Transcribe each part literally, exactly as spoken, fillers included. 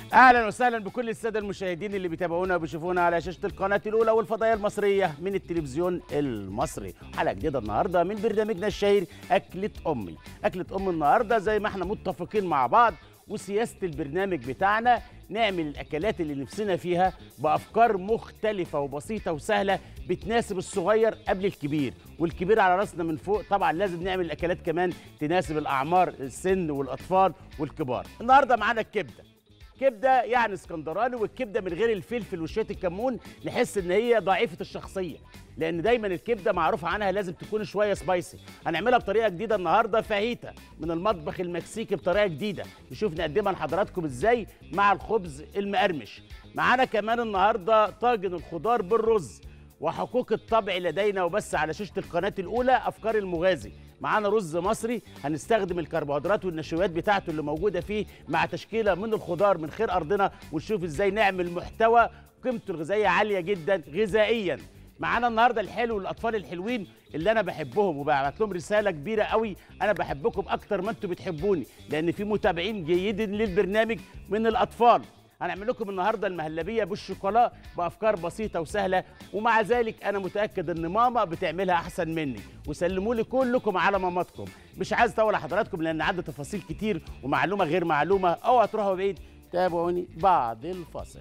اهلا وسهلا بكل الساده المشاهدين اللي بيتابعونا وبيشوفونا على شاشه القناه الاولى والفضائيه المصريه من التلفزيون المصري. حلقه جديده النهارده من برنامجنا الشهير اكله امي. اكله ام النهارده زي ما احنا متفقين مع بعض، وسياسه البرنامج بتاعنا نعمل الاكلات اللي نفسنا فيها بافكار مختلفه وبسيطه وسهله بتناسب الصغير قبل الكبير، والكبير على راسنا من فوق. طبعا لازم نعمل الاكلات كمان تناسب الاعمار، السن والاطفال والكبار. النهارده معانا الكبده. كبده يعني اسكندراني، والكبده من غير الفلفل وشويه الكمون نحس ان هي ضعيفه الشخصيه، لان دايما الكبده معروف عنها لازم تكون شويه سبايسي. هنعملها بطريقه جديده النهارده، فاهيتا من المطبخ المكسيكي بطريقه جديده، نشوف نقدمها لحضراتكم ازاي مع الخبز المقرمش. معانا كمان النهارده طاجن الخضار بالرز، وحقوق الطبع لدينا وبس على شاشه القناه الاولى افكار المغازي. معانا رز مصري هنستخدم الكربوهيدرات والنشويات بتاعته اللي موجوده فيه مع تشكيله من الخضار من خير ارضنا، ونشوف ازاي نعمل محتوى قيمته الغذائيه عاليه جدا غذائيا. معانا النهارده الحلو للاطفال الحلوين اللي انا بحبهم وببعت لهم رساله كبيره قوي، انا بحبكم اكتر ما انتم بتحبوني، لان في متابعين جيدين للبرنامج من الاطفال. هنعمل لكم النهارده المهلبيه بالشوكولا بافكار بسيطه وسهله، ومع ذلك انا متاكد ان ماما بتعملها احسن مني، وسلموا لي كلكم على ماماتكم. مش عايز اطول على حضراتكم لان عندي تفاصيل كتير ومعلومه غير معلومه، اوعوا تروحوا بعيد، تابعوني بعد الفاصل.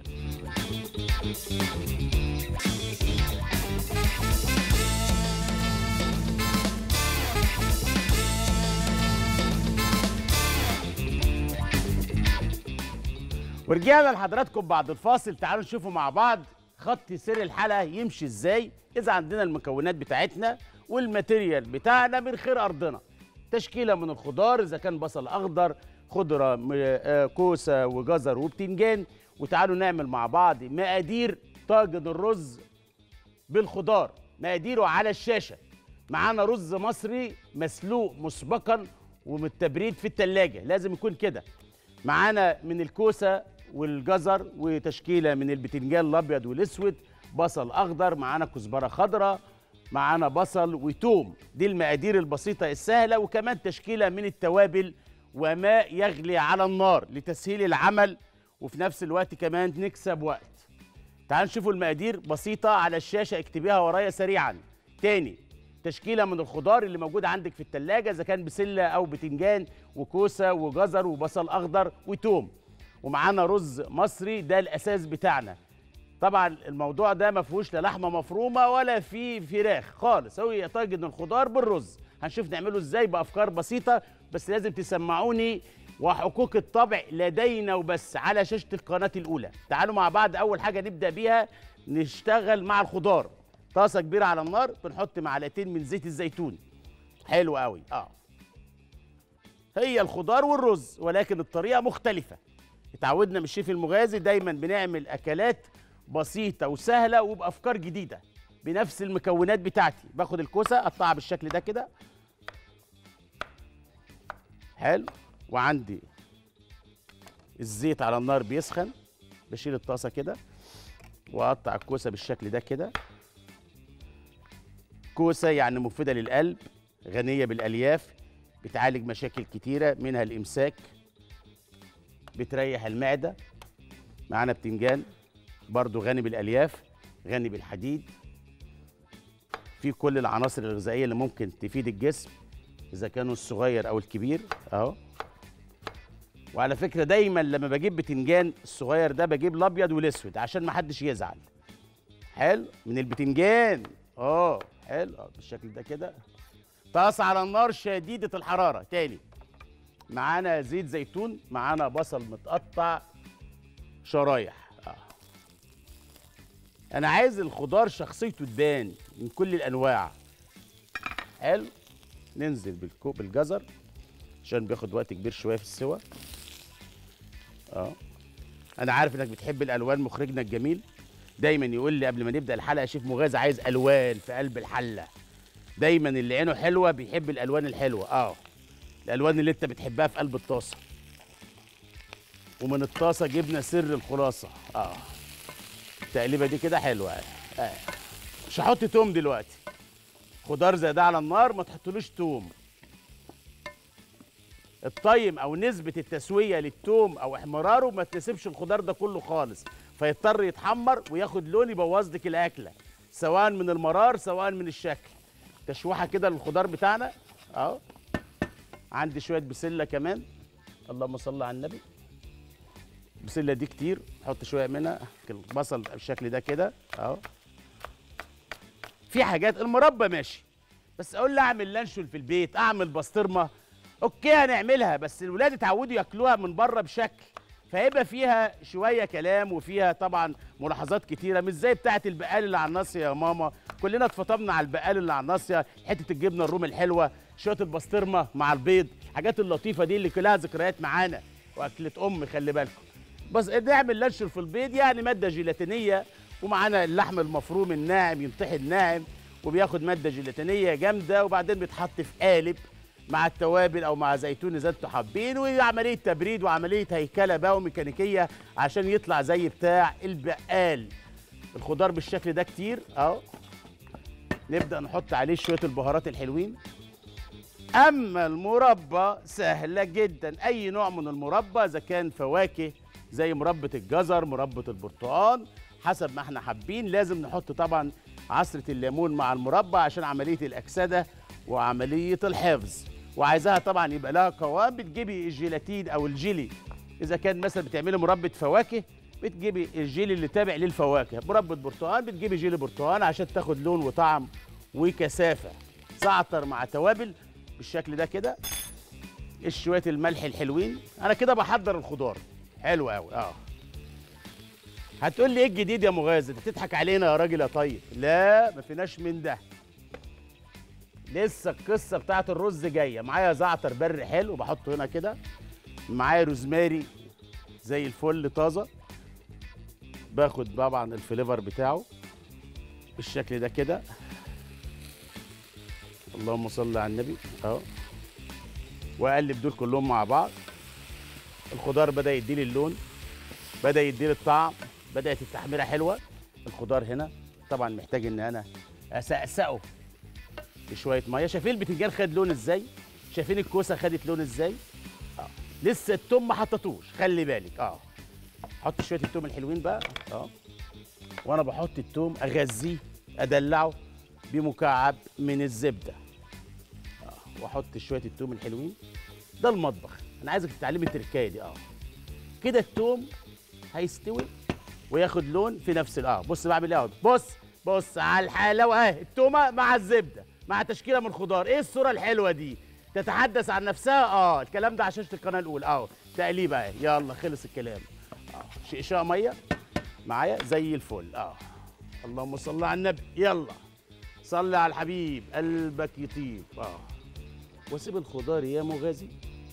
ورجعنا لحضراتكم بعد الفاصل. تعالوا نشوفوا مع بعض خط سير الحلقه يمشي ازاي اذا عندنا المكونات بتاعتنا والماتيريال بتاعنا من خير ارضنا. تشكيله من الخضار، اذا كان بصل اخضر، خضره، كوسه وجزر وبتنجان. وتعالوا نعمل مع بعض مقادير طاجن الرز بالخضار، مقاديره على الشاشه. معانا رز مصري مسلوق مسبقا ومتبريد في التلاجة، لازم يكون كده. معانا من الكوسه والجزر، وتشكيله من البتنجان الابيض والاسود، بصل اخضر، معانا كزبره خضراء، معانا بصل وتوم. دي المقادير البسيطه السهله، وكمان تشكيله من التوابل وماء يغلي على النار لتسهيل العمل، وفي نفس الوقت كمان نكسب وقت. تعالوا نشوفوا المقادير بسيطه على الشاشه، اكتبيها ورايا سريعا. تاني، تشكيله من الخضار اللي موجوده عندك في التلاجة، اذا كان بسله او بتنجان وكوسه وجزر وبصل اخضر وتوم. ومعانا رز مصري، ده الاساس بتاعنا. طبعا الموضوع ده ما فيهوش لا لحمه مفرومه ولا فيه فراخ خالص، هو طاجن الخضار بالرز. هنشوف نعمله ازاي بافكار بسيطه، بس لازم تسمعوني وحقوق الطبع لدينا وبس على شاشه القناه الاولى. تعالوا مع بعض، اول حاجه نبدا بيها نشتغل مع الخضار. طاسه كبيره على النار، بنحط معلقتين من زيت الزيتون. حلو قوي. اه هي الخضار والرز، ولكن الطريقه مختلفه. اتعودنا من الشيف المغازي دايما بنعمل اكلات بسيطه وسهله وبافكار جديده بنفس المكونات بتاعتي. باخد الكوسه اقطعها بالشكل ده كده. حلو. وعندي الزيت على النار بيسخن، بشيل الطاسه كده واقطع الكوسه بالشكل ده كده. كوسه يعني مفيده للقلب، غنيه بالالياف، بتعالج مشاكل كتيره منها الامساك، بتريح المعده. معانا بتنجان برضو غني بالالياف، غني بالحديد، في كل العناصر الغذائيه اللي ممكن تفيد الجسم اذا كانوا الصغير او الكبير اهو. وعلى فكره دايما لما بجيب بتنجان الصغير ده بجيب الابيض والاسود عشان ما حدش يزعل. حلو. من البتنجان اه حلو اه بالشكل ده كده. طاسه على النار شديده الحراره. تاني، معانا زيت زيتون، معانا بصل متقطع شرايح. آه. انا عايز الخضار شخصيته تبان من كل الانواع. حلو. ننزل بالكوب بالجزر عشان بياخد وقت كبير شويه في السوا. اه انا عارف انك بتحب الالوان، مخرجنا الجميل دايما يقول لي قبل ما نبدا الحلقه شيف مغازي عايز الوان في قلب الحله. دايما اللي عينه حلوه بيحب الالوان الحلوه. اه الالوان اللي انت بتحبها في قلب الطاسه. ومن الطاسه جبنا سر الخلاصه. اه التقليبه دي كده حلوه. اه مش هحط توم دلوقتي، خضار زي ده على النار ما تحطلوش توم. الطيم او نسبه التسويه للتوم او احمراره ما تناسبش الخضار ده كله خالص، فيضطر يتحمر وياخد لون يبوظ لك الاكله، سواء من المرار سواء من الشكل. تشويحه كده للخضار بتاعنا اهو. عندي شويه بسله كمان، اللهم صل على النبي. البسله دي كتير، احط شويه منها. البصل بالشكل ده كده اهو. في حاجات المربى ماشي، بس اقول لي اعمل لانشون في البيت، اعمل بسطرمه، اوكي هنعملها، بس الولاد اتعودوا ياكلوها من بره بشكل، فهيبقى فيها شويه كلام وفيها طبعا ملاحظات كتيره، مش زي بتاعه البقال اللي على الناصيه يا ماما. كلنا اتفطمنا على البقال اللي على الناصيه، حته الجبنه الرومي الحلوه، شويه البسطرمه مع البيض، الحاجات اللطيفه دي اللي كلها ذكريات معانا واكله ام. خلي بالكم بس نعمل لانشون في البيض، يعني ماده جيلاتينيه، ومعانا اللحم المفروم الناعم ينطحن ناعم وبياخد ماده جيلاتينيه جامده، وبعدين بيتحط في قالب مع التوابل او مع زيتون زي انتوا حابين، وعمليه تبريد وعمليه هيكله بقى وميكانيكيه عشان يطلع زي بتاع البقال. الخضار بالشكل ده كتير اهو. نبدا نحط عليه شويه البهارات الحلوين. اما المربى سهله جدا، اي نوع من المربى اذا كان فواكه زي مربى الجزر، مربى البرتقال، حسب ما احنا حابين. لازم نحط طبعا عصره الليمون مع المربى عشان عمليه الاكسده وعمليه الحفظ، وعايزاها طبعا يبقى لها قوام. بتجيبي الجيلاتين او الجيلي، اذا كان مثلا بتعملي مربى فواكه بتجيبي الجيلي اللي تابع للفواكه، مربى برتقال بتجيبي جيلي برتقال عشان تاخد لون وطعم وكثافه. زعتر مع توابل بالشكل ده كده، شويه الملح الحلوين. انا كده بحضر الخضار حلو قوي اه. هتقول لي ايه الجديد يا مغازي؟ انت بتضحك علينا يا راجل يا طيب. لا ما فيناش من ده، لسه القصه بتاعت الرز جايه. معايا زعتر بري حلو بحطه هنا كده، معايا روزماري زي الفل طازه، باخد طبعا الفليفر بتاعه بالشكل ده كده. اللهم صل على النبي اهو. واقلب دول كلهم مع بعض. الخضار بدا يديلي اللون، بدا يديلي الطعم، بدات التحميره حلوه. الخضار هنا طبعا محتاج ان انا اسقسقه بشويه ميه. شايفين البتنجان خد لون ازاي؟ شايفين الكوسه خدت لون ازاي؟ اه لسه التوم ما حطيتوش، خلي بالك اه. حط شويه التوم الحلوين بقى اه. وانا بحط التوم اغذيه ادلعه بمكعب من الزبده اه، واحط شويه التوم الحلوين. ده المطبخ، انا عايزك تتعلمي التركايه دي اه. كده التوم هيستوي وياخد لون في نفس اه. بص بعمل ايه اهو، بص بص على الحلاوه اهي، التومه مع الزبده مع تشكيله من الخضار. ايه الصوره الحلوه دي؟ تتحدث عن نفسها اه. الكلام ده على شاشه القناه الاولى اه. تقليبه اهي، يلا خلص الكلام اه. شقشاق ميه معايا زي الفل اه. اللهم صل على النبي، يلا صلي على الحبيب قلبك يطيب اه. واسيب الخضار يا مغازي.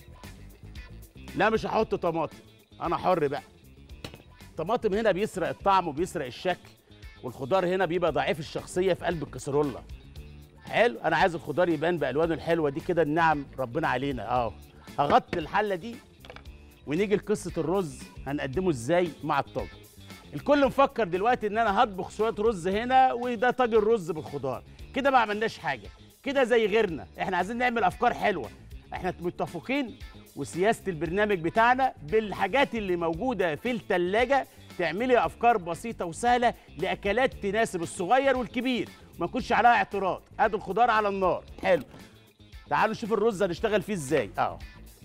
لا مش هحط طماطم، انا حر بقى. الطماطم هنا بيسرق الطعم وبيسرق الشكل، والخضار هنا بيبقى ضعيف الشخصيه في قلب الكسرولة. حلو، انا عايز الخضار يبان بالوانه الحلوه دي كده، النعم ربنا علينا اه. هغطي الحله دي ونيجي لقصه الرز هنقدمه ازاي مع الطاجن. الكل مفكر دلوقتي ان انا هطبخ شويه رز هنا وده طاجن رز بالخضار، كده ما عملناش حاجه، كده زي غيرنا. احنا عايزين نعمل افكار حلوه، احنا متفقين. وسياسه البرنامج بتاعنا بالحاجات اللي موجوده في الثلاجه تعملي افكار بسيطه وسهله لاكلات تناسب الصغير والكبير ما يكونش عليها اعتراض. ادي الخضار على النار حلو. تعالوا نشوف الرز هنشتغل فيه ازاي اهو.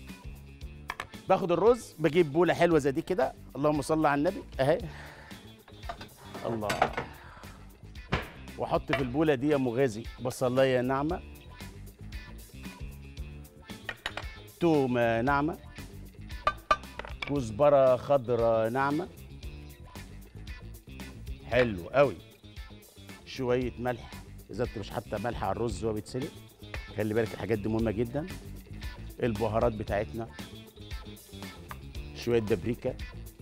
باخد الرز بجيب بوله حلوه زي دي كده، اللهم صل على النبي اهي. الله. واحط في البوله دي يا مغازي بصلايه ناعمه، تومه ناعمه، كزبره خضراء ناعمه، حلو قوي، شويه ملح اذا انت مش حاطه ملح على الرز وهو بيتسلق، خلي بالك الحاجات دي مهمه جدا. البهارات بتاعتنا، شويه بابريكا،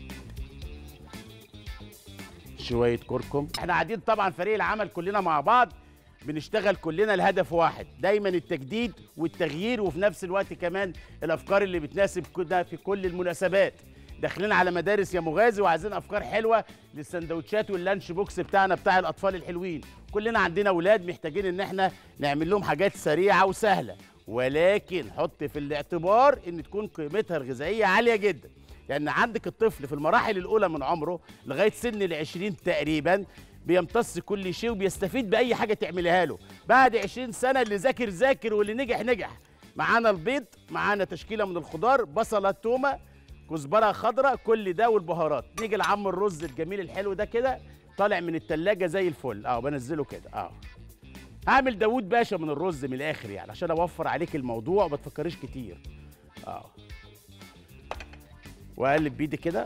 شويه كركم. احنا قاعدين طبعا فريق العمل كلنا مع بعض بنشتغل كلنا لهدف واحد، دايما التجديد والتغيير، وفي نفس الوقت كمان الافكار اللي بتناسب كده في كل المناسبات. داخلين على مدارس يا مغازي وعايزين افكار حلوه للسندوتشات واللانش بوكس بتاعنا بتاع الاطفال الحلوين. كلنا عندنا اولاد محتاجين ان احنا نعمل لهم حاجات سريعه وسهله، ولكن حط في الاعتبار ان تكون قيمتها الغذائيه عاليه جدا، لان عندك الطفل في المراحل الاولى من عمره لغايه سن العشرين تقريبا بيمتص كل شيء وبيستفيد باي حاجه تعملها له. بعد عشرين سنه اللي ذاكر ذاكر واللي نجح نجح. معانا البيض، معانا تشكيله من الخضار، بصله، تومه، كزبره خضراء، كل ده والبهارات. نيجي لعم الرز الجميل الحلو ده كده طالع من التلاجة زي الفل، اه بنزله كده اه. هعمل داوود باشا من الرز من الاخر يعني عشان اوفر عليك الموضوع وما تفكريش كتير. اه واقلب بايدي كده.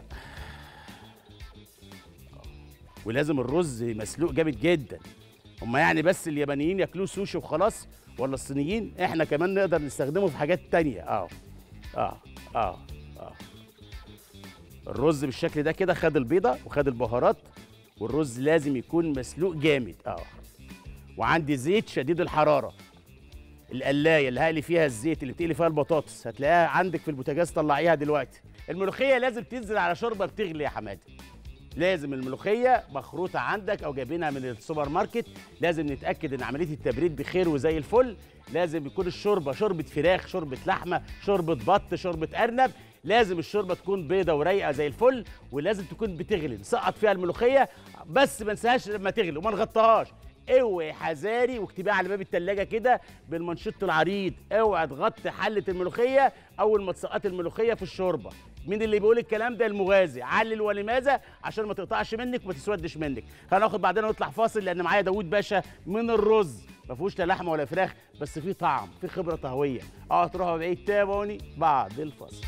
ولازم الرز مسلوق جامد جدا. هما يعني بس اليابانيين ياكلوه سوشي وخلاص ولا الصينيين؟ احنا كمان نقدر نستخدمه في حاجات تانية. اه اه اه اه الرز بالشكل ده كده خد البيضه وخد البهارات، والرز لازم يكون مسلوق جامد. اه وعندي زيت شديد الحراره، القلايه اللي هقلي فيها الزيت اللي بتقلي فيها البطاطس هتلاقيها عندك في البوتاجاز، طلعيها دلوقتي. الملوخيه لازم تنزل على شوربه بتغلي يا حماده. لازم الملوخيه مخروطه عندك او جايبينها من السوبر ماركت، لازم نتاكد ان عمليه التبريد بخير وزي الفل. لازم يكون الشوربه شوربه فراخ، شوربه لحمه، شوربه بط، شوربه ارنب. لازم الشوربه تكون بيضه ورايقه زي الفل، ولازم تكون بتغلي نسقط فيها الملوخيه، بس ما ننساهاش لما تغلي وما نغطيهاش. اوعي حذاري واكتبيها على باب التلاجة كده بالمنشط العريض، اوعي تغطي حله الملوخيه اول ما تسقط الملوخيه في الشوربه. مين اللي بيقول الكلام ده؟ المغازي. علل ولماذا؟ عشان ما تقطعش منك وما تسودش منك. هناخد بعدين ونطلع فاصل لان معايا داوود باشا من الرز، ما فيهوش لا لحمه ولا فراخ، بس فيه طعم، فيه خبره طهويه. اه تروحوا بعيد، تابعوني بعد الفاصل.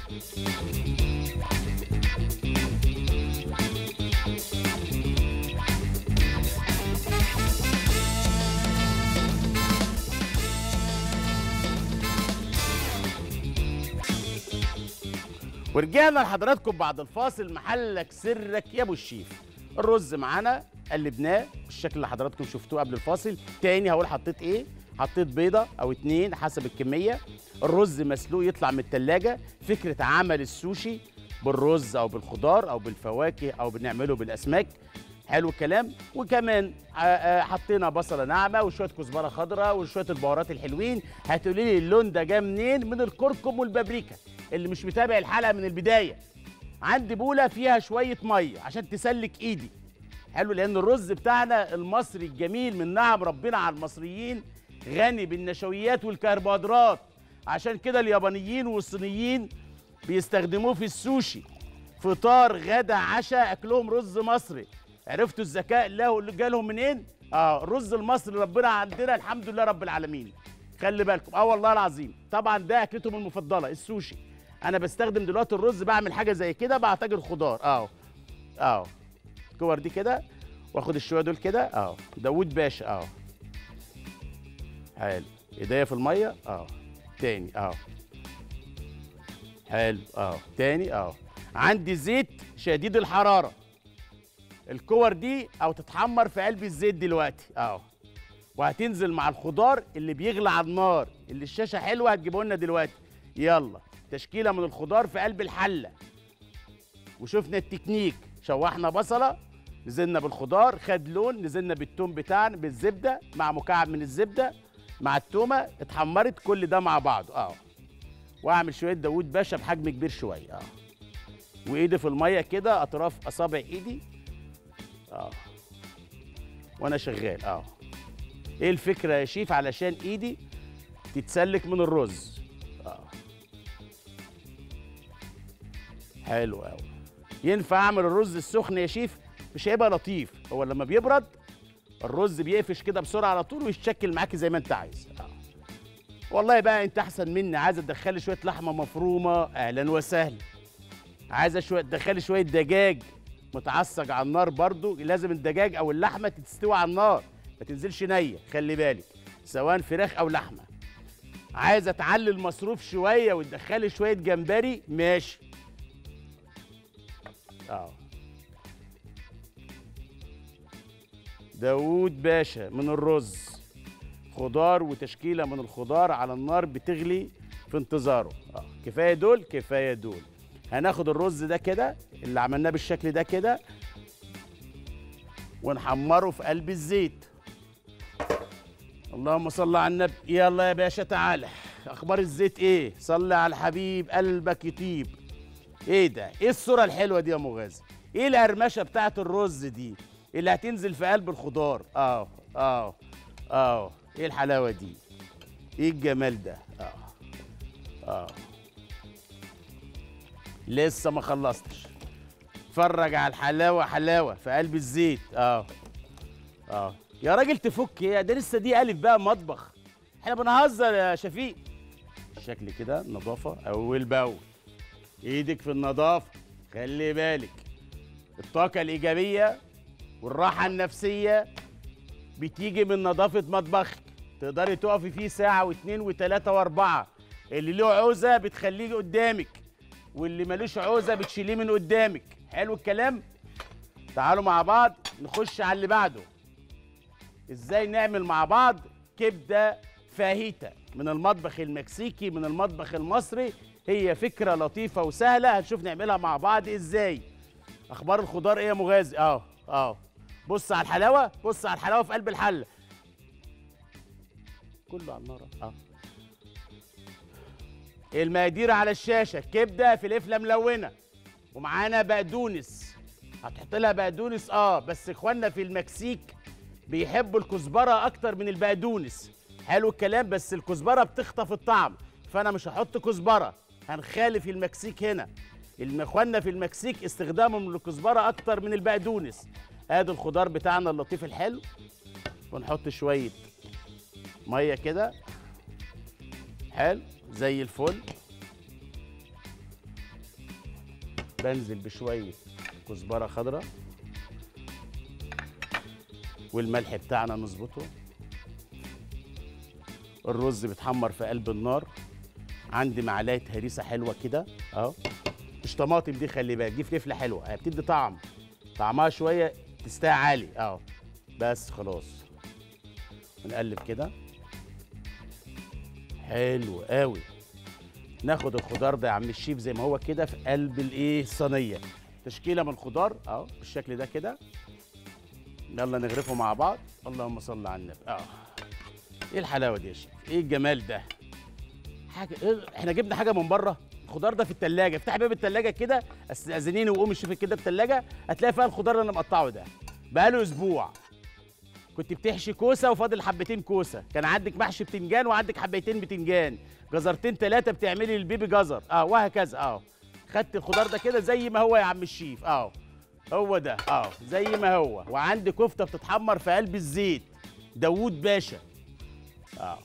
ورجعنا لحضراتكم بعد الفاصل. محلك سرك يا ابو الشيف. الرز معانا قلبناه بالشكل اللي حضراتكم شفتوه قبل الفاصل. تاني هقول حطيت ايه؟ حطيت بيضه او اتنين حسب الكميه. الرز مسلوق يطلع من التلاجة. فكره عمل السوشي بالرز او بالخضار او بالفواكه او بنعمله بالاسماك. حلو الكلام. وكمان حطينا بصله ناعمه وشويه كزبره خضراء وشويه البهارات الحلوين. هتقولي لي اللون ده جه منين؟ من الكركم والبابريكا. اللي مش متابع الحلقه من البدايه، عندي بوله فيها شويه ميه عشان تسلك ايدي. حلو، لان الرز بتاعنا المصري الجميل من نعم ربنا على المصريين غني بالنشويات والكربوهيدرات. عشان كده اليابانيين والصينيين بيستخدموه في السوشي. فطار غدا عشاء اكلهم رز مصري. عرفتوا الذكاء اللي جالهم منين؟ اه الرز المصري ربنا عندنا الحمد لله رب العالمين. خلي بالكم، اه والله العظيم. طبعا ده اكلتهم المفضله السوشي. انا بستخدم دلوقتي الرز، بعمل حاجه زي كده، بعتجر خضار اهو اهو الكور دي كده، واخد الشويه دول كده اهو. داوود باشا اهو. حلو، ايديا في الميه اهو. تاني اهو. حلو اهو. تاني اهو. عندي زيت شديد الحراره. الكور دي او تتحمر في قلب الزيت دلوقتي اهو، وهتنزل مع الخضار اللي بيغلى على النار اللي الشاشه حلوه هتجيبه لنا دلوقتي. يلا تشكيله من الخضار في قلب الحله. وشفنا التكنيك، شوحنا بصله، نزلنا بالخضار خد لون، نزلنا بالثوم بتاعنا بالزبده مع مكعب من الزبده مع التومه اتحمرت، كل ده مع بعض اه. واعمل شويه داوود باشا بحجم كبير شويه اه. وايدي في الميه كده، اطراف اصابع ايدي اه وانا شغال اه. ايه الفكره يا شيف؟ علشان ايدي تتسلك من الرز اه. حلو قوي. ينفع اعمل الرز السخن يا شيف؟ مش هيبقى لطيف. هو لما بيبرد الرز بيقفش كده بسرعه على طول ويتشكل معاكي زي ما انت عايز اه. والله بقى انت احسن مني، عايزه تدخلي شويه لحمه مفرومه اهلا وسهلا. عايزه شويه تدخلي شويه دجاج متعصج على النار، برضو لازم الدجاج او اللحمه تستوي على النار ما تنزلش نيه، خلي بالك سواء فراخ او لحمه. عايزه تعلي المصروف شويه وتدخلي شويه جمبري ماشي اه. داوود باشا من الرز، خضار وتشكيله من الخضار على النار بتغلي في انتظاره اه. كفايه دول، كفايه دول. هناخد الرز ده كده اللي عملناه بالشكل ده كده ونحمره في قلب الزيت. اللهم صل على النبي. يلا يا باشا تعالى اخبار الزيت ايه؟ صلي على الحبيب قلبك يطيب. ايه ده؟ ايه الصوره الحلوه دي يا مغازي؟ ايه القرمشه بتاعت الرز دي اللي هتنزل في قلب الخضار؟ اه اه اه ايه الحلاوه دي؟ ايه الجمال ده؟ اه اه لسه ما خلصتش. اتفرج على الحلاوه، حلاوه في قلب الزيت. اه اه يا راجل تفك ايه ده؟ لسه دي الف بقى مطبخ، احنا بنهزر يا شفيق. الشكل كده نظافه اول باول، ايدك في النظافه، خلي بالك. الطاقه الايجابيه والراحه النفسيه بتيجي من نظافه مطبخك. تقدري تقفي فيه ساعه واثنين وثلاثه واربعه. اللي له عوزه بتخليه قدامك، واللي ملوش عوزه بتشيليه من قدامك. حلو الكلام. تعالوا مع بعض نخش على اللي بعده. ازاي نعمل مع بعض كبده فاهيتا من المطبخ المكسيكي من المطبخ المصري. هي فكره لطيفه وسهله، هنشوف نعملها مع بعض ازاي. اخبار الخضار ايه يا مغازي؟ اه اه بص على الحلاوه، بص على الحلاوه في قلب الحله. كله على النار. اه المقادير على الشاشه. كبده فلفله ملونه، ومعانا بقدونس. هتحط لها بقدونس اه بس اخواننا في المكسيك بيحبوا الكزبره اكتر من البقدونس. حلو الكلام. بس الكزبره بتخطف الطعم، فانا مش هحط كزبره. هنخالف المكسيك هنا. اخواننا في المكسيك استخدامهم للكزبره اكتر من البقدونس. ادي الخضار بتاعنا اللطيف الحلو، ونحط شويه ميه كده. حلو زي الفل. بنزل بشويه كزبره خضراء، والملح بتاعنا نظبطه. الرز بيتحمر في قلب النار. عندي معلقه هريسه حلوه كده اهو، مش طماطم دي، خلي بالك دي فلفله حلوه، هي بتدي طعم، طعمها شويه تستاهل عالي اهو. بس خلاص ونقلب كده. حلو قوي. ناخد الخضار ده يا عم الشيف زي ما هو كده في قلب الايه الصينيه. تشكيله من الخضار اهو بالشكل ده كده. يلا نغرفه مع بعض. اللهم صل على النبي. اه ايه الحلاوه دي يا شيخ؟ ايه الجمال ده؟ حاجه إيه؟ احنا جبنا حاجه من بره. الخضار ده في التلاجة. افتح باب التلاجة كده، استاذنيني وقومي شوفي كده التلاجة، هتلاقي فيها الخضار اللي انا مقطعه ده بقاله اسبوع. كنت بتحشي كوسه وفاضل حبتين كوسه، كان عندك محشي بتنجان وعندك حبتين بتنجان، جزرتين ثلاثه بتعملي البيبي جزر اه وهكذا. اه خدت الخضار ده كده زي ما هو يا عم الشيف. اه هو ده اه زي ما هو. وعندي كفته بتتحمر في قلب الزيت، داوود باشا. اه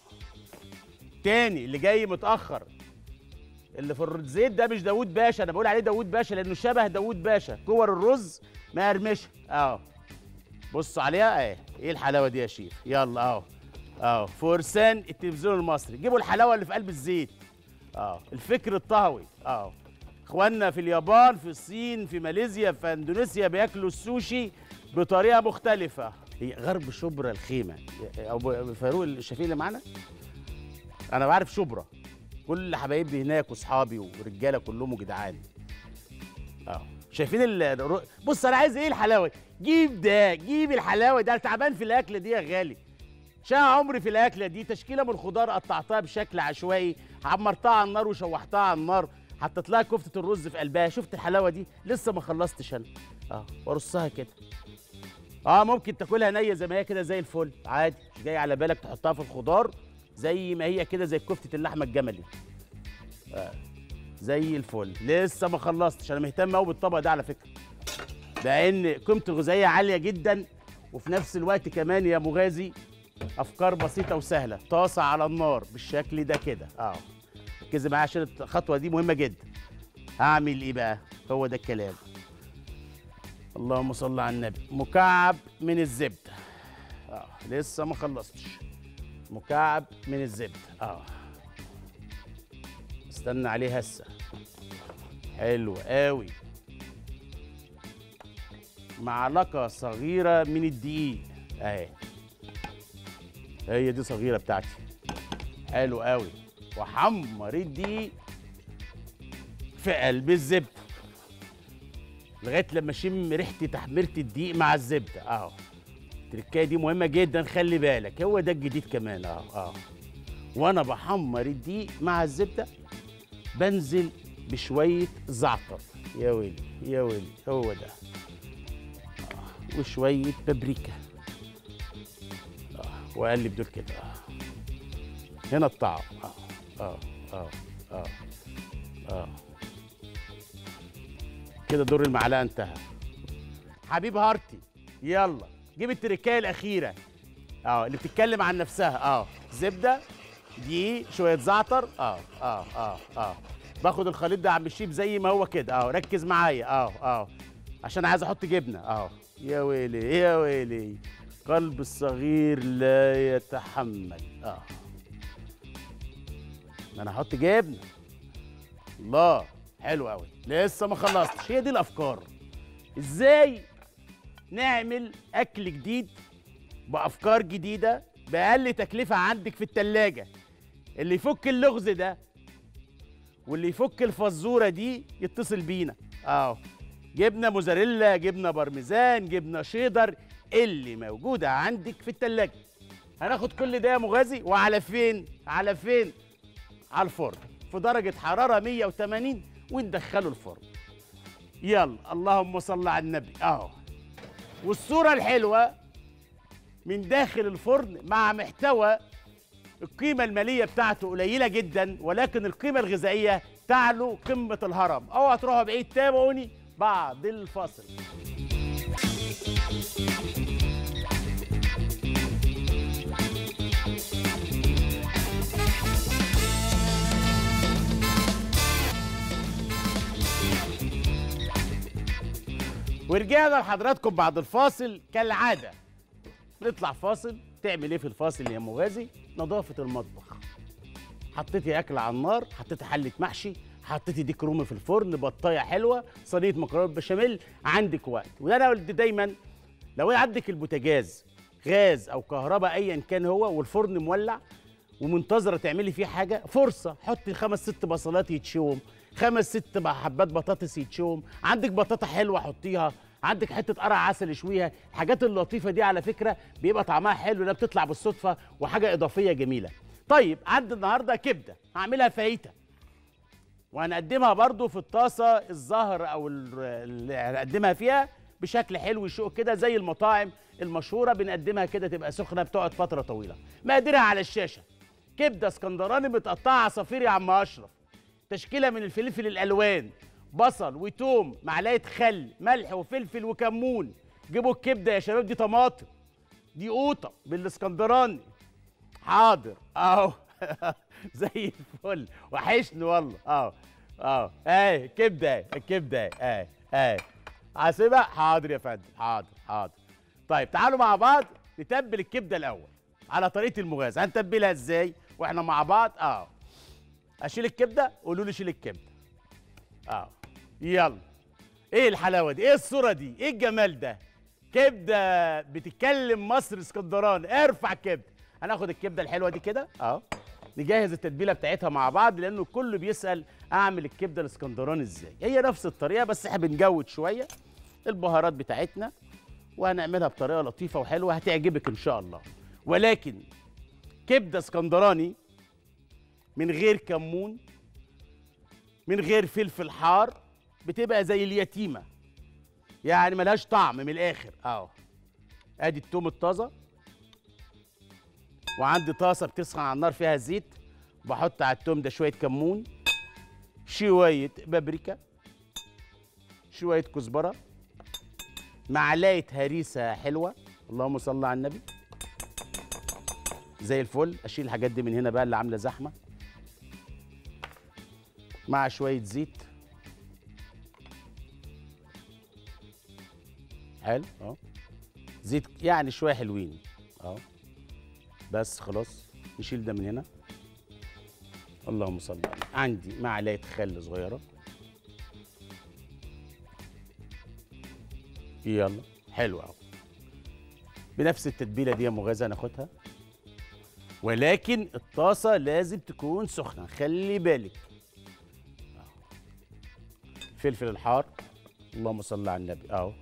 تاني اللي جاي متاخر، اللي في الزيت ده مش داوود باشا، انا بقول عليه داوود باشا لانه شبه داوود باشا. كور الرز مقرمشه اه بص عليها اهي. ايه الحلاوه دي يا شيف؟ يلا اهو اهو فرسان التلفزيون المصري. جيبوا الحلاوه اللي في قلب الزيت. اه الفكر الطهوي. اه اخواننا في اليابان، في الصين، في ماليزيا، في اندونيسيا بياكلوا السوشي بطريقه مختلفه. هي غرب شبرا الخيمه. ابو فاروق الشفيق اللي معانا، انا بعرف شبرا، كل حبايبي هناك واصحابي ورجاله كلهم جدعان. اه شايفين ال... بص انا عايز ايه الحلاوه؟ جيب ده، جيب الحلاوه ده. انا تعبان في الاكله دي يا غالي، شقى عمري في الاكله دي. تشكيله من الخضار قطعتها بشكل عشوائي، عمرتها على النار وشوحتها على النار، حطيت لها كفته الرز في قلبها. شفت الحلاوه دي؟ لسه ما خلصتش انا. اه وارصها كده. اه ممكن تاكلها نيه زي ما هي كده زي الفل عادي، مش جاي على بالك تحطها في الخضار زي ما هي كده زي كفته اللحمه الجملي. آه. زي الفل. لسه ما خلصتش، انا مهتم قوي بالطبق ده على فكره، لان قيمته الغذائيه عاليه جدا، وفي نفس الوقت كمان يا مغازي افكار بسيطه وسهله. طاسه على النار بالشكل ده كده اه ركزي معايا عشان الخطوه دي مهمه جدا. هعمل ايه بقى؟ هو ده الكلام. اللهم صل على النبي. مكعب من الزبده. اه لسه ما خلصتش. مكعب من الزبده اه استنى عليه هسه. حلو قوي. معلقه صغيره من الدقيق اهي، هي دي صغيره بتاعتي. حلو قوي. وحمر الدقيق في قلب الزبده لغايه لما اشم ريحه تحميره الدقيق مع الزبده اهو. التركايه دي مهمه جدا، خلي بالك، هو ده الجديد كمان اهو اه وانا بحمر الدقيق مع الزبده بنزل بشويه زعتر. يا ويلي يا ويلي، هو ده. آه. وشويه بابريكا. آه. واقلب دول كده. آه. هنا الطعم. اه اه اه اه اه كده دور المعلقه انتهى. حبيب هارتي، يلا جيب التركايه الاخيره اه اللي بتتكلم عن نفسها. اه زبده، دقيق، شويه زعتر. اه اه اه اه باخد الخليط ده يا عم الشيف زي ما هو كده. اه ركز معايا. اه اه عشان عايز احط جبنه. اه يا ويلي يا ويلي، قلب الصغير لا يتحمل. اه ما انا هحط جبنه. الله، حلو قوي. لسه ما خلصتش. هي دي الافكار، ازاي نعمل اكل جديد بافكار جديده باقل تكلفه عندك في التلاجة. اللي يفك اللغز ده واللي يفك الفزوره دي يتصل بينا. اه جبنه موزاريلا، جبنه بارميزان، جبنه شيدر، اللي موجوده عندك في التلاجة. هناخد كل ده يا مغازي وعلى فين؟ على فين؟ على الفرن في درجه حراره مية وتمانين وندخله الفرن. يلا اللهم صل على النبي. اهو والصوره الحلوه من داخل الفرن مع محتوى القيمة المالية بتاعته قليلة جدا، ولكن القيمة الغذائية تعلو قمة الهرم. اوعى تروحوا بعيد، تابعوني بعد الفاصل. ورجعنا لحضراتكم بعد الفاصل كالعادة. نطلع فاصل. تعمل ايه في الفاصل يا مغازي؟ نظافة المطبخ. حطيتي اكل على النار، حطيتي حلة محشي، حطيتي ديك رومي في الفرن، بطايه حلوه، صينيه مكرونه بشاميل، عندك وقت. وده انا قلت دايما لو عندك البوتاجاز غاز او كهرباء ايا كان هو والفرن مولع ومنتظره تعملي فيه حاجه، فرصه حطي خمس ست بصلات يتشوم، خمس ست حبات بطاطس يتشوم، عندك بطاطا حلوه حطيها، عندك حته قرع عسل اشويها. الحاجات اللطيفه دي على فكره بيبقى طعمها حلو لانها بتطلع بالصدفه وحاجه اضافيه جميله. طيب عندي النهارده كبده هعملها فايته وهنقدمها برضو في الطاسه الزهر او اللي هنقدمها فيها بشكل حلو يشوق كده زي المطاعم المشهوره بنقدمها كده، تبقى سخنه بتقعد فتره طويله. مقاديرها على الشاشه. كبده اسكندراني متقطعه عصافير يا عم اشرف، تشكيله من الفلفل الالوان، بصل وتوم، معلقه خل، ملح وفلفل وكمون. جيبوا الكبده يا شباب، دي طماطم، دي قوطه بالاسكندراني. حاضر اهو زي الفل، وحشني والله. اه اه اهي كبده، اهي الكبده، اهي اهي هسيبها. حاضر يا فندم، حاضر حاضر. طيب تعالوا مع بعض نتبل الكبده الاول على طريقه المغاز. هنتبلها ازاي واحنا مع بعض؟ اه اشيل الكبده، قولوا لي شيل الكبده. اه يلا. ايه الحلاوه دي؟ ايه الصوره دي؟ ايه الجمال ده؟ كبده بتتكلم مصر اسكندراني. ارفع الكبده. هناخد الكبده الحلوه دي كده اه نجهز التتبيله بتاعتها مع بعض، لانه كله بيسال اعمل الكبده الاسكندراني ازاي. هي نفس الطريقه بس احنا بنجود شويه البهارات بتاعتنا وهنعملها بطريقه لطيفه وحلوه هتعجبك ان شاء الله. ولكن كبده اسكندراني من غير كمون، من غير فلفل حار، بتبقى زي اليتيمه، يعني ملهاش طعم من الاخر. اهو ادي التوم الطازه، وعندي طاسه بتسخن على النار فيها زيت، بحط على التوم ده شويه كمون، شويه بابريكا، شويه كزبره، معلقه هريسه حلوه. اللهم صل على النبي. زي الفل. اشيل الحاجات دي من هنا بقى اللي عامله زحمه، مع شويه زيت. حلو اهو، زيت يعني شويه حلوين اهو. بس خلاص نشيل ده من هنا. اللهم صل على النبي. عندي معلقه خل صغيره. يلا حلو اهو. بنفس التتبيله دي يا مغازه هناخدها، ولكن الطاسه لازم تكون سخنه، خلي بالك. فلفل الحار، اللهم صل على النبي اهو.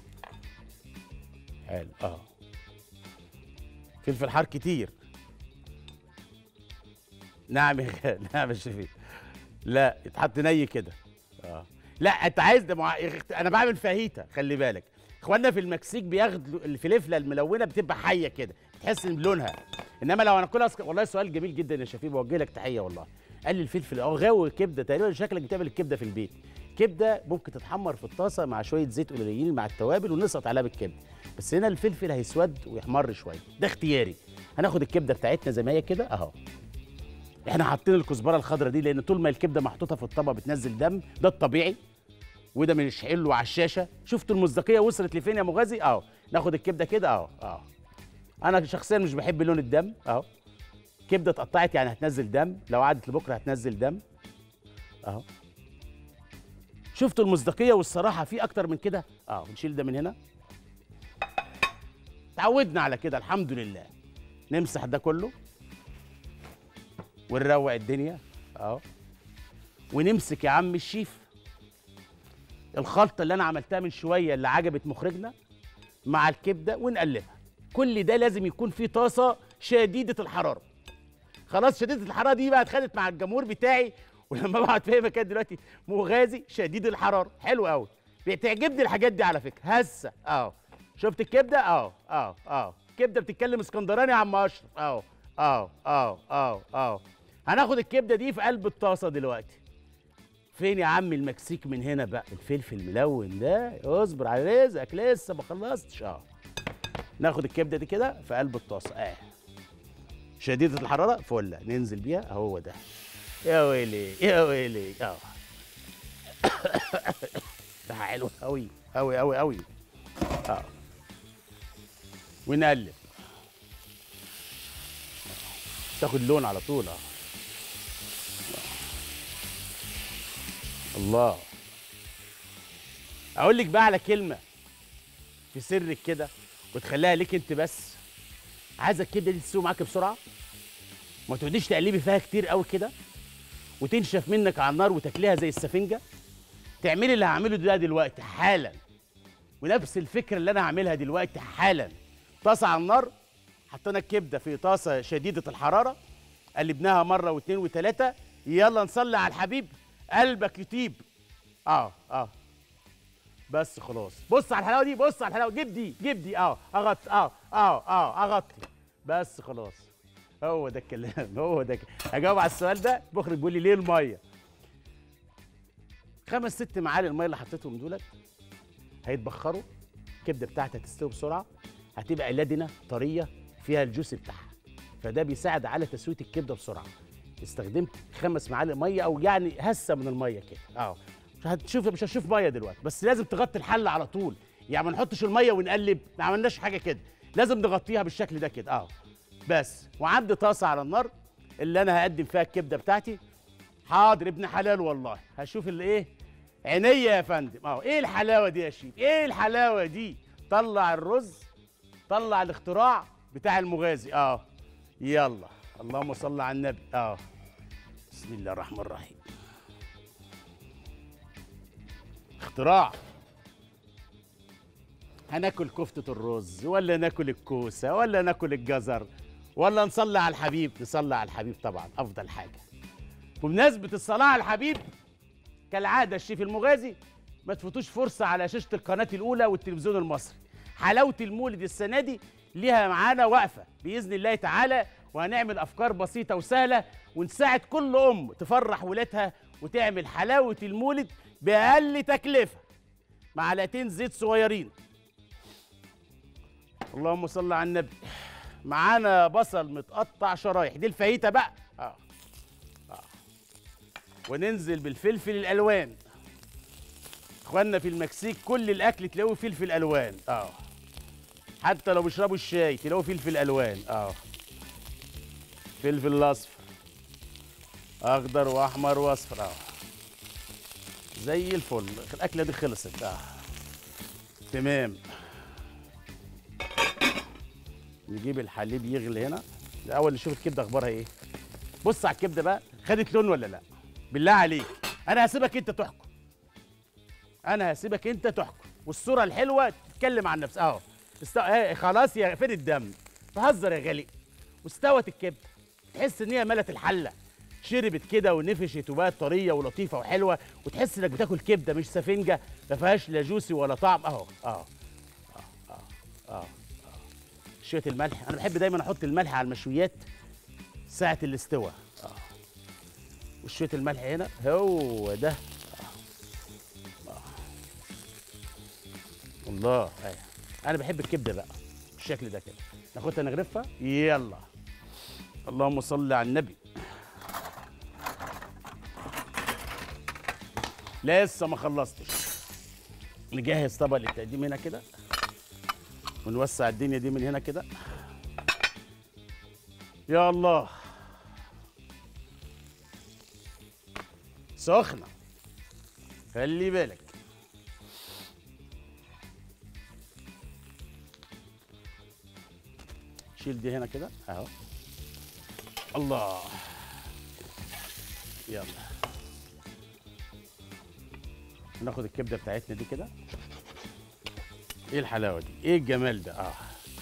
حلو اهو. فلفل حار كتير. نعم يا غالي، نعم يا شفيق. لا يتحط ني كده. اه لا انت عايز ده مع... انا بعمل فاهيتا، خلي بالك. اخواننا في المكسيك بياخدوا الفلفله الملونه بتبقى حيه كده، بتحس ان بلونها. انما لو انا كلها أسك... والله سؤال جميل جدا يا شفيق، بوجه لك تحيه والله. قال لي الفلفل اه غاوي كبده، تقريبا شكلك بتعمل الكبده في البيت. كبده ممكن تتحمر في الطاسه مع شويه زيت قليلين مع التوابل ونسقط عليها بالكبده. بس هنا الفلفل هيسود ويحمر شويه، ده اختياري. هناخد الكبده بتاعتنا زي ما هي كده اهو. احنا حاطين الكزبره الخضراء دي لان طول ما الكبده محطوطه في الطبق بتنزل دم، ده الطبيعي. وده مش حلو على الشاشه. شفتوا المصداقيه وصلت لفين يا مغازي؟ اهو. ناخد الكبده كده اهو اهو. انا شخصيا مش بحب لون الدم اهو. كبده اتقطعت يعني هتنزل دم، لو قعدت لبكره هتنزل دم اهو. شفتوا المصداقيه والصراحه، في اكتر من كده اهو. نشيل ده من هنا. تعودنا على كده الحمد لله. نمسح ده كله ونروق الدنيا اهو. ونمسك يا عم الشيف الخلطه اللي انا عملتها من شويه اللي عجبت مخرجنا مع الكبده ونقلبها. كل ده لازم يكون في طاسه شديده الحراره. خلاص شديده الحراره دي بقى اتخدت مع الجمهور بتاعي، ولما بقعد في مكان دلوقتي مغازي شديد الحراره حلو قوي. بتعجبني الحاجات دي على فكره. هسه اهو. شفت الكبده اهو اهو اهو. الكبده بتتكلم اسكندراني يا عم اشرف اهو اهو اهو اهو اهو. هناخد الكبده دي في قلب الطاسه دلوقتي. فين يا عم المكسيك من هنا بقى؟ الفلفل الملون ده اصبر على رزقك لسه ما خلصتش اه. ناخد الكبده دي كده في قلب الطاسه اه. شديده الحراره فله ننزل بيها اهو. ده يا ويلي يا ويلي اه. ده حلو قوي قوي قوي قوي اه. ونقلب تاخد لون على طول اه. الله. اقول لك بقى على كلمه في سرك كده وتخليها ليك انت بس. عايزه الكبده دي تستوي معاك بسرعه، ما تقعديش تقلبي فيها كتير قوي كده وتنشف منك على النار وتاكليها زي السفنجه. تعملي اللي هعمله ده دلوقتي حالا، ونفس الفكره اللي انا هعملها دلوقتي حالا. طاسه على النار، حطينا الكبده في طاسه شديده الحراره، قلبناها مره واثنين وثلاثه. يلا نصلي على الحبيب، قلبك يطيب اه اه. بس خلاص. بص على الحلاوه دي، بص على الحلاوه. جيب دي جيب دي اه اغطي اه اه اه اغطي. بس خلاص. هو ده الكلام هو ده ك... هجاوب على السؤال ده. المخرج بيقول لي ليه الميه؟ خمس ست معالق الميه اللي حطيتهم دولت هيتبخروا. الكبده بتاعتها هتستوي بسرعه، هتبقى لدنه طريه فيها الجوس بتاعها، فده بيساعد على تسويه الكبده بسرعه. استخدمت خمس معالق ميه او يعني هسه من الميه كده اه. مش هتشوف مش هتشوف ميه دلوقتي، بس لازم تغطي الحله على طول. يعني ما نحطش الميه ونقلب، ما عملناش حاجه كده. لازم نغطيها بالشكل ده كده اه. بس. وعندي طاسه على النار اللي انا هقدم فيها الكبده بتاعتي. حاضر ابن حلال والله. هشوف اللي ايه عينيا يا فندم اه. ايه الحلاوه دي يا شيف؟ ايه الحلاوه دي؟ طلع الرز، طلع الاختراع بتاع المغازي اه. يلا اللهم صل على النبي اه. بسم الله الرحمن الرحيم. اختراع. هناكل كفتة الرز ولا ناكل الكوسة ولا ناكل الجزر ولا نصلي على الحبيب؟ نصلي على الحبيب طبعا أفضل حاجة. بمناسبة الصلاة على الحبيب كالعادة الشيف المغازي ما تفوتوش فرصة على شاشة القناة الأولى والتلفزيون المصري. حلاوة المولد السنة دي ليها معانا وقفة بإذن الله تعالى، وهنعمل أفكار بسيطة وسهلة ونساعد كل أم تفرح ولادها وتعمل حلاوة المولد بأقل تكلفة. معلقتين زيت صغيرين. اللهم صل على النبي. معانا بصل متقطع شرايح، دي الفاهيتا بقى اه اه. وننزل بالفلفل الالوان. اخواننا في المكسيك كل الاكل تلاقوه فلفل الوان اه. حتى لو بيشربوا الشاي تلاقوه فلفل الوان اه. فلفل الاصفر، اخضر واحمر واصفر اه. زي الفل. الاكله دي خلصت اه. تمام. نجيب الحليب يغلي هنا الاول نشوف الكبده اخبارها ايه. بص على الكبده بقى، خدت لون ولا لا؟ بالله عليك. انا هسيبك انت تحكم. انا هسيبك انت تحكم والصوره الحلوه تتكلم عن نفسها اهو. است... اه خلاص يا فين الدم؟ تهزر يا غالي. واستوت الكبده، تحس ان هي ملت الحله شربت كده ونفشت وبقت طريه ولطيفه وحلوه، وتحس انك بتاكل كبده مش سفنجه ما فيهاش لا جوسي ولا طعم اهو. اه اه اه شويه الملح، انا بحب دايما احط الملح على المشويات ساعه الاستوى. اه وشويه الملح هنا هو ده. اه, آه. الله. ايوه انا بحب الكبده بقى بالشكل ده كده. ناخدها نغرفها. يلا اللهم صل على النبي. لسه ما خلصتش. نجهز طبق للتقديم هنا كده، ونوسع الدنيا دي من هنا كده. يا الله سخنة، خلي بالك. شيل دي هنا كده اهو. الله. يلا ناخد الكبده بتاعتنا دي كده. ايه الحلاوه دي، ايه الجمال ده. اه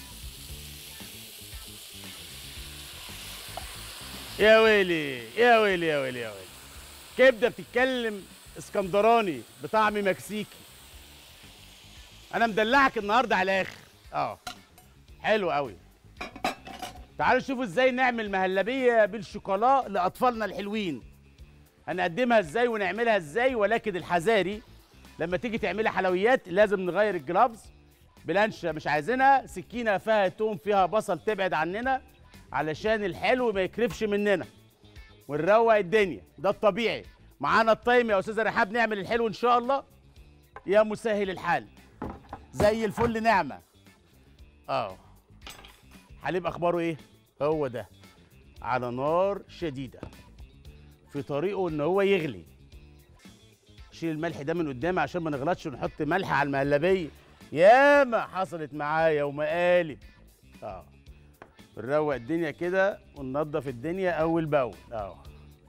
يا ويلي يا ويلي يا ويلي يا ويلي. كبده بتتكلم اسكندراني بطعم مكسيكي. انا مدلعك النهارده على الاخر. اه حلو قوي. تعالوا شوفوا ازاي نعمل مهلبيه بالشوكولا لاطفالنا الحلوين. هنقدمها ازاي ونعملها ازاي، ولكن الحذاري لما تيجي تعملي حلويات لازم نغير الجلافز. بلانشه مش عايزينها، سكينه فيها توم فيها بصل تبعد عننا علشان الحلو ما يكرفش مننا، ونروق الدنيا. ده الطبيعي. معانا الطيم يا استاذه رحاب، نعمل الحلو ان شاء الله. يا مسهل الحال. زي الفل نعمه. اه حليب اخباره ايه؟ هو ده على نار شديده في طريقه ان هو يغلي. شيل الملح ده من قدامي عشان ما نغلطش ونحط ملح على المهلبيه. ياما حصلت معايا ومقالب. اه بنروق الدنيا كده وننضف الدنيا اول باول. اه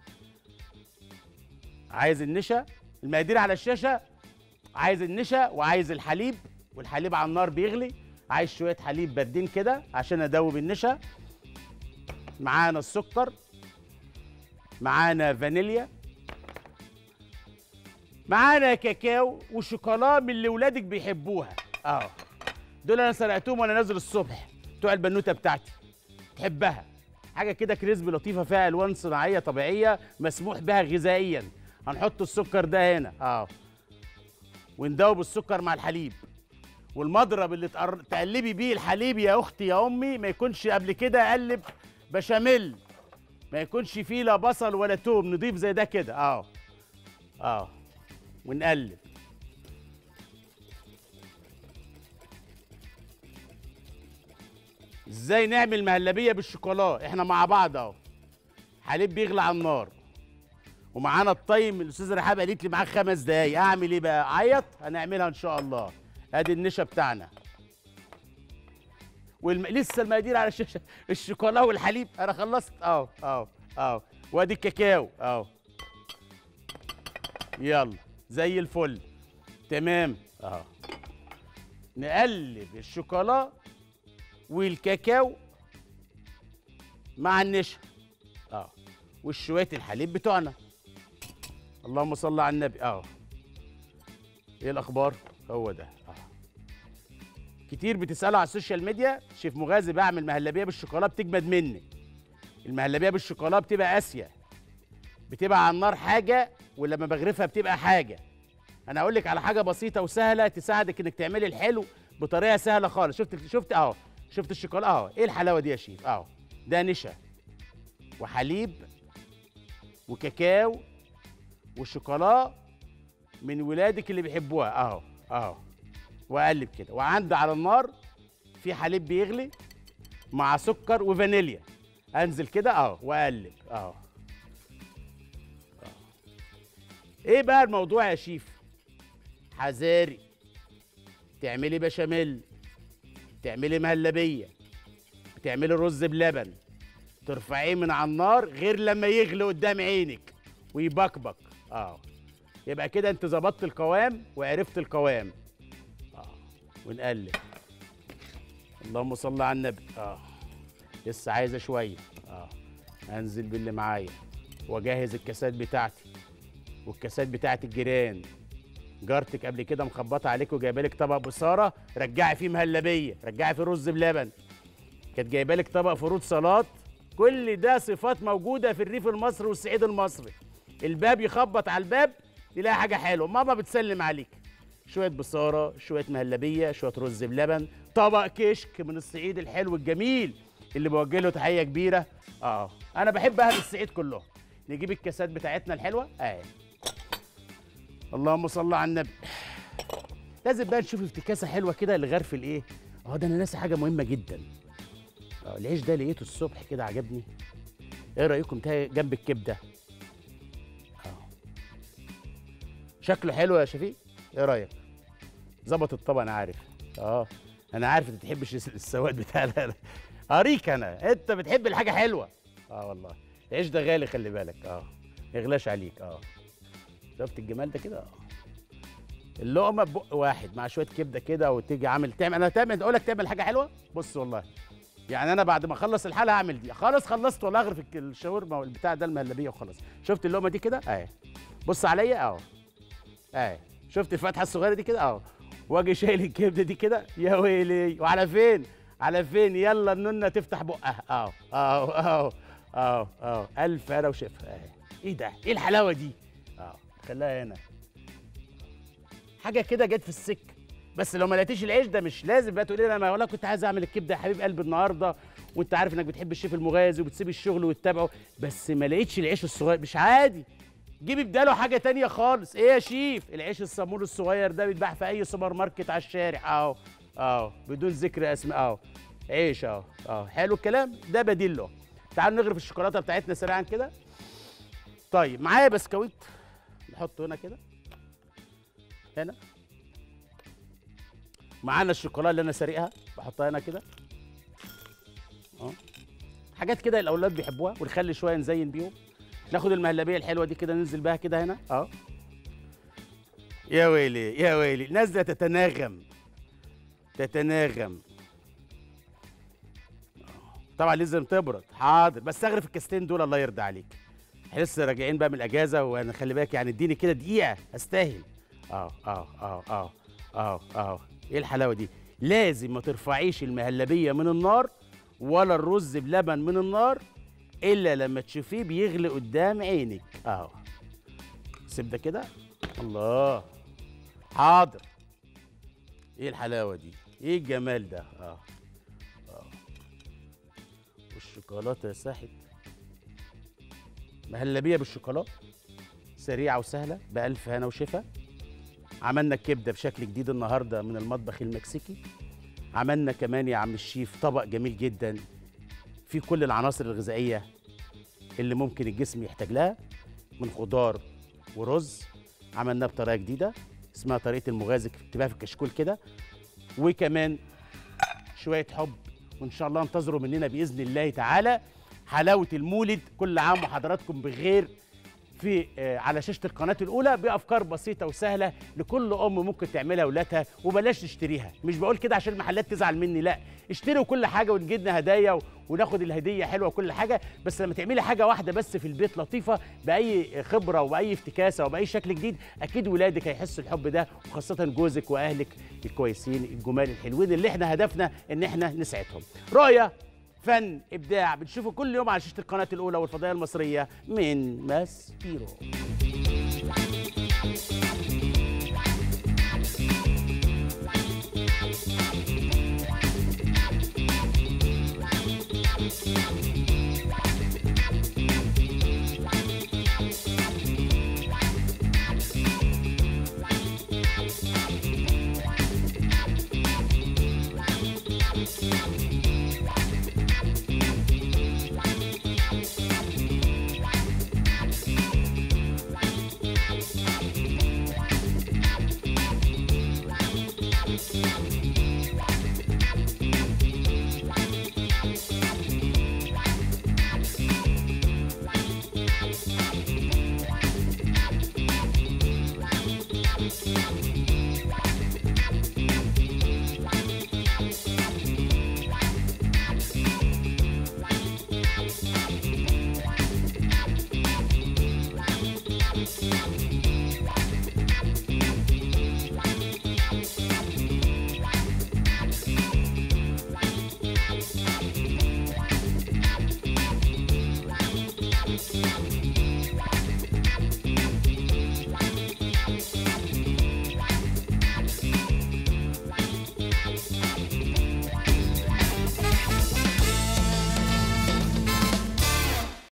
عايز النشا، المقادير على الشاشه. عايز النشا وعايز الحليب، والحليب على النار بيغلي. عايز شويه حليب باردين كده عشان ادوب النشا. معانا السكر، معانا فانيليا، معانا كاكاو وشوكولا من اللي ولادك بيحبوها. اه دول انا سرقتهم وانا نازل الصبح، بتوع البنوته بتاعتي تحبها. حاجه كده كريسبي لطيفه فيها الوان صناعيه طبيعيه مسموح بها غذائيا. هنحط السكر ده هنا اه وندوب السكر مع الحليب. والمضرب اللي تقر... تقلبي بيه الحليب يا اختي يا امي ما يكونش قبل كده اقلب بشاميل، ما يكونش فيه لا بصل ولا توم. نضيف زي ده كده اه اه ونقلب. ازاي نعمل مهلبيه بالشوكولا؟ احنا مع بعض اهو. حليب بيغلي على النار ومعانا الطيم. الاستاذه رحاب قالت لي معاك خمس دقايق، اعمل ايه بقى؟ عيط. هنعملها ان شاء الله. ادي النشا بتاعنا والم... لسه المقادير على الشاشه. الشوكولا والحليب انا خلصت اهو اهو اهو. وادي الكاكاو اهو. يلا زي الفل تمام اهو. نقلب الشوكولا والكاكاو مع النشا اه وشويه الحليب بتوعنا. اللهم صل على النبي اهو. ايه الاخبار؟ هو ده اه. كتير بتسالوا على السوشيال ميديا، شيف مغازي بعمل مهلبيه بالشوكولا بتجمد مني. المهلبيه بالشوكولا بتبقى قاسيه، بتبقى على النار حاجه ولما بغرفها بتبقى حاجه. انا اقول لك على حاجه بسيطه وسهله تساعدك انك تعملي الحلو بطريقه سهله خالص. شفت شفت اهو. شفت الشوكولا اهو. ايه الحلاوه دي يا شيف اهو. ده نشا وحليب وكاكاو وشوكولا من ولادك اللي بيحبوها اهو اهو. واقلب كده وعندي على النار في حليب بيغلي مع سكر وفانيليا. انزل كده اهو واقلب اهو. ايه بقى الموضوع يا شيف؟ حذاري. تعملي بشاميل، تعملي مهلبيه، بتعملي رز بلبن، ترفعيه من على النار غير لما يغلي قدام عينك ويبكبك اه. يبقى كده انت ظبطت القوام وعرفت القوام اه. ونقلب. اللهم صل على النبي اه. لسه عايزه شويه اه. انزل باللي معايا واجهز الكاسات بتاعتي والكاسات بتاعت الجيران. جارتك قبل كده مخبطه عليك وجايبه لك طبق بصاره، رجعي فيه مهلبيه، رجعي فيه رز بلبن، كانت جايبه لك طبق فروت سلطات. كل ده صفات موجوده في الريف المصري والصعيد المصري. الباب يخبط على الباب تلاقي حاجه حلوه، ماما بتسلم عليك. شويه بصاره، شويه مهلبيه، شويه رز بلبن، طبق كشك من الصعيد الحلو الجميل اللي بوجه له تحيه كبيره. اه انا بحب اهل الصعيد كلهم. نجيب الكاسات بتاعتنا الحلوه اهي. اللهم صل على النبي. لازم بقى نشوف افتكاسه حلوه كده لغرف الايه. اه ده انا ناسي حاجه مهمه جدا. اه العيش ده لقيته الصبح كده عجبني. ايه رايكم تاني جنب الكبده؟ اه شكله حلو يا شفيق، ايه رايك؟ ظبط الطبق انا عارف. اه انا عارف انت بتحبش السواد بتاع ال- اريك انا انت بتحب الحاجه حلوه. اه والله العيش ده غالي خلي بالك. اه ما يغلاش عليك. اه شفت الجمال ده كده. اه اللقمه ببق واحد مع شويه كبده كده وتيجي عامل تعمل. انا تعمل اقول لك تعمل حاجه حلوه. بص والله يعني انا بعد ما اخلص الحلقه هعمل دي. خلاص خلصت والله اغرف الك- الشاورما والبتاع ده المهلبيه وخلاص. شفت اللقمه دي كده اهي. بص عليا اهو اهي. شفت الفتحه الصغيره دي كده اهو. واجي شايل الكبده دي كده يا ويلي. وعلى فين؟ على فين؟ يلا النونه تفتح بقها اهو اهو اهو اهو اهو. الف انا وشفا اهي. ايه ده؟ ايه الحلاوه دي؟ اه خليها هنا. حاجه كده جت في السكه. بس لو ما لقيتيش العيش ده مش لازم بقى تقولي لي انا والله كنت عايز اعمل الكبده يا حبيب قلبي النهارده، وانت عارف انك بتحب الشيف المغازي وبتسيب الشغل وتتابعه، بس ما لقيتش العيش الصغير. مش عادي، جيبي بداله حاجه تانية خالص. ايه يا شيف؟ العيش الصامول الصغير ده بيتباع في اي سوبر ماركت على الشارع اهو اهو بدون ذكر اسماء اهو. عيش اهو اهو. حلو الكلام ده بديل له. تعالوا نغرف الشوكولاته بتاعتنا سريعا كده. طيب معايا بسكويت نحطه هنا كده هنا. معانا الشوكولاته اللي انا سارقها بحطها هنا كده. اه حاجات كده الاولاد بيحبوها ونخلي شويه نزين بيهم. ناخد المهلبيه الحلوه دي كده ننزل بيها كده هنا اه. يا ويلي يا ويلي نازله تتناغم تتناغم. طبعا لازم تبرد. حاضر بس اغرف الكاستين دول الله يرضى عليك. احنا لسه راجعين بقى من الاجازه وانا خلي بالك يعني اديني كده دقيقه استاهل. اه اه اه اه اه اه. ايه الحلاوه دي؟ لازم ما ترفعيش المهلبيه من النار ولا الرز بلبن من النار الا لما تشوفيه بيغلي قدام عينك اهو. سيب ده كده. الله. حاضر. ايه الحلاوه دي؟ ايه الجمال ده؟ اه اه. والشوكولاته ساحت. مهلبيه بالشوكولاته سريعه وسهله بألف هنا وشفا. عملنا الكبده بشكل جديد النهارده من المطبخ المكسيكي. عملنا كمان يا عم الشيف طبق جميل جدا فيه كل العناصر الغذائيه اللي ممكن الجسم يحتاج لها من خضار ورز. عملناه بطريقه جديده اسمها طريقه المغازي، اكتبها في الكشكول كده. وكمان شويه حب، وان شاء الله انتظروا مننا باذن الله تعالى حلاوه المولد. كل عام وحضراتكم بخير. في آه على شاشه القناه الاولى بافكار بسيطه وسهله لكل ام ممكن تعملها لاولادها. وبلاش تشتريها، مش بقول كده عشان المحلات تزعل مني، لا اشتروا كل حاجه ونجيب لنا هدايا و... وناخد الهديه حلوه وكل حاجه. بس لما تعملي حاجه واحده بس في البيت لطيفه باي خبره وباي افتكاسه وباي شكل جديد، اكيد ولادك هيحسوا الحب ده، وخاصه جوزك واهلك الكويسين الجمال الحلوين اللي احنا هدفنا ان احنا نسعدهم. رؤيه، فن، ابداع، بنشوفه كل يوم على شاشه القناه الاولى والفضائيه المصريه من ماسبيرو.